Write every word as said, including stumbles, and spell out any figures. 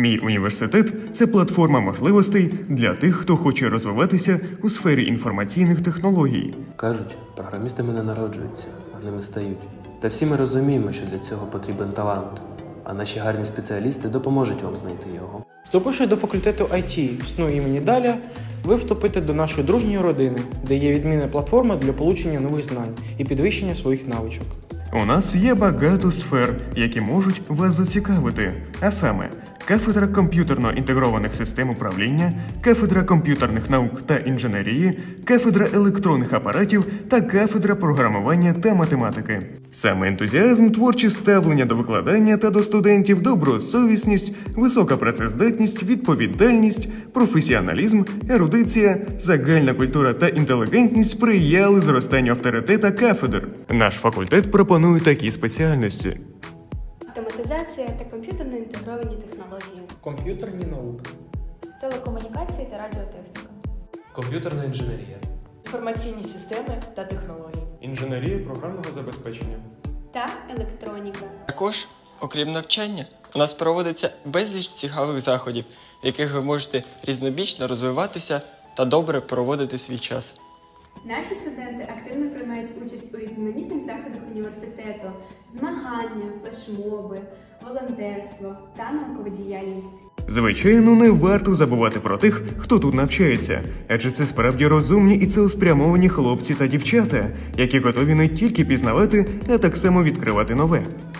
Мій університет – це платформа можливостей для тих, хто хоче розвиватися у сфері інформаційних технологій. Кажуть, програмістами не народжуються, а ними стають. Та всі ми розуміємо, що для цього потрібен талант, а наші гарні спеціалісти допоможуть вам знайти його. Вступивши до факультету ай ті СНУ імені Даля, ви вступите до нашої дружньої родини, де є відмінна платформа для получення нових знань і підвищення своїх навичок. У нас є багато сфер, які можуть вас зацікавити, а саме кафедра комп'ютерно-інтегрованих систем управління, кафедра комп'ютерних наук та інженерії, кафедра електронних апаратів та кафедра програмування та математики. Саме ентузіазм, творче ставлення до викладання та до студентів, добросовісність, висока працездатність, відповідальність, професіоналізм, ерудиція, загальна культура та інтелігентність сприяли зростанню авторитета кафедр. Наш факультет пропонує такі спеціальності: автоматизація та комп'ютерно інтегровані технології, комп'ютерні науки, телекомунікації та радіотехніка, Комп'ютерна інженерія, інформаційні системи та технології, інженерія програмного забезпечення та електроніка. Також, окрім навчання, у нас проводиться безліч цікавих заходів, в яких ви можете різнобічно розвиватися та добре проводити свій час. Наші студенти активно приймають участь у різноманітних заходах університету: змагання, флешмоби, волонтерство та наукова діяльність. Звичайно, не варто забувати про тих, хто тут навчається, адже це справді розумні і цілеспрямовані хлопці та дівчата, які готові не тільки пізнавати, а так само відкривати нове.